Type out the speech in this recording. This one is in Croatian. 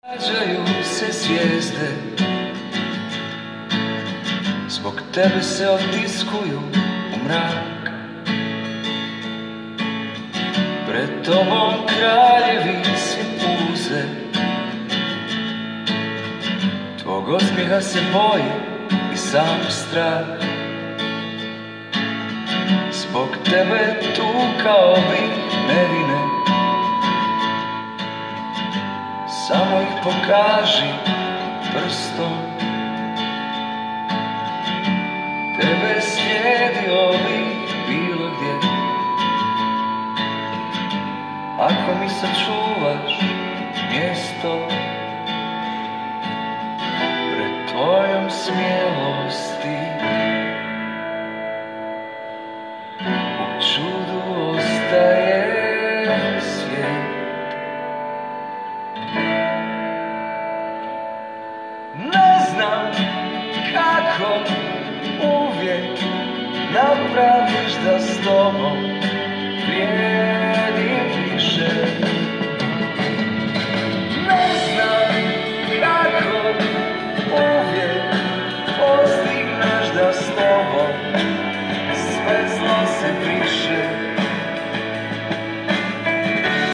Rađaju se zvijezde, zbog tebe se otiskuju u mrak. Pred tobom kraljevi svi puze, tvog osmijeha se boji i sam strah. Zbog tebe tukao bi nevine, samo ih pokaži prstom. Tebe slijedio bih bilo gdje, ako mi sačuvaš mjesto pred tvojom smjelosti. U čudu ostaje svijet. Ne znam kako uvijek napraviš da s tobom